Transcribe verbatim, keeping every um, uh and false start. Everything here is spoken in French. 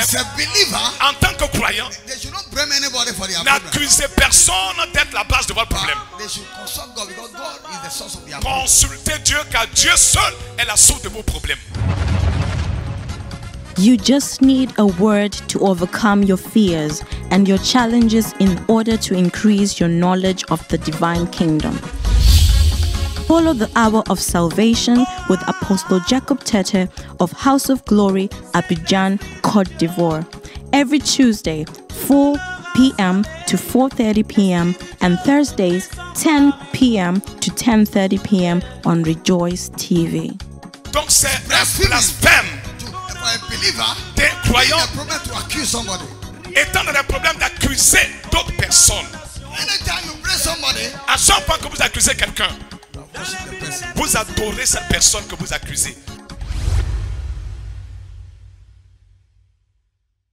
En tant que croyant, n'accusez personne d'être la base de votre problème. Consultez Dieu car Dieu seul est la source de vos problèmes. You just need a word to overcome your fears and your challenges in order to increase your knowledge of the divine kingdom. Follow the Hour of Salvation with Apostle Jacob Tetteh of House of Glory, Abidjan, Côte d'Ivoire. Every Tuesday, four p m to four thirty p m and Thursdays, ten p m to ten thirty p m on Rejoice T V. Donc c'est un blasphème des croyants étant dans le problème d'accuser d'autres personnes. À chaque fois que vous accusez quelqu'un, vous adorez cette personne que vous accusez.